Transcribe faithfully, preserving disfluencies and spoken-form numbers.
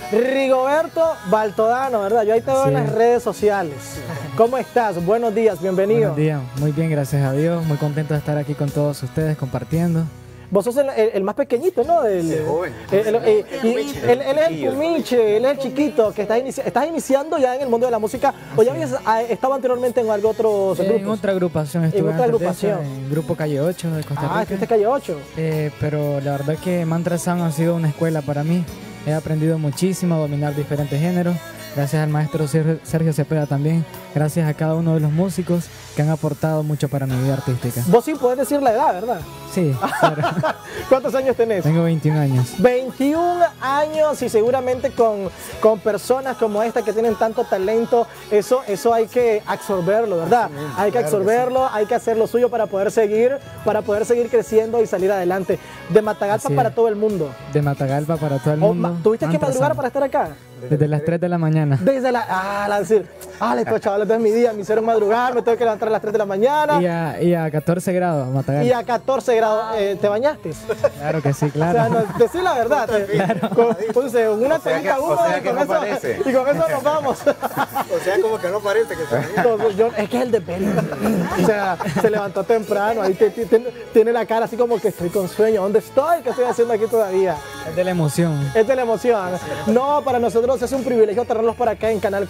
Rigoberto Baltodano, ¿verdad? Yo ahí te veo Sí. en las redes sociales. ¿Cómo estás? Buenos días, bienvenido. Buenos días, muy bien, gracias a Dios, muy contento de estar aquí con todos ustedes compartiendo. Vos sos el, el- el más pequeñito, ¿no? El, El joven. el- el- el- y él, él es el cumiche, él es el chiquito, que estás, inici- estás iniciando ya en el mundo de la música. ¿O ya habías ah, estado anteriormente en algo otros En grupos? otra agrupación estuve otra antes de eso, agrupación. en Grupo Calle ocho de Costa Ah, Rica. estuviste calle ocho. Eh, pero la verdad que Mantra Sound ha sido una escuela para mí. He aprendido muchísimo a dominar diferentes géneros. Gracias al maestro Ser- Sergio Cepeda también. Gracias a cada uno de los músicos que han aportado mucho para mi vida artística. Vos sí podés decir la edad, ¿verdad? Sí, claro. ¿Cuántos años tenés? Tengo veintiún años. veintiún años y seguramente con, con personas como esta que tienen tanto talento, eso, eso hay que absorberlo, ¿verdad? Hay que absorberlo, hay que hacer lo suyo para poder seguir, para poder seguir creciendo y salir adelante. De Matagalpa Así es. para todo el mundo. De Matagalpa para todo el O mundo. ma- ¿Tuviste que Mantra madrugar Sound. para estar acá? Desde las tres de la mañana. Desde la... Ah, la decir, ah, estos chavales, este es mi día, me hicieron madrugar, me tengo que levantar a las tres de la mañana. Y a, y a catorce grados, Matagalpa. Y a catorce grados, eh, ¿te bañaste? Claro que sí, O claro. sea, no, decí la verdad. te- con, entonces, una O sea que- telita o húmeda sea y que con no eso, parece. y con eso nos vamos. O sea, como que no parece que está bien. Entonces, yo- es que es el de Peri. O sea, se levantó temprano, ahí te- te- tiene, tiene la cara así como que estoy con sueño. ¿Dónde estoy? ¿Qué estoy haciendo aquí todavía? Es de la emoción. Es de la emoción. No, para nosotros es un privilegio tenerlos por acá en Canal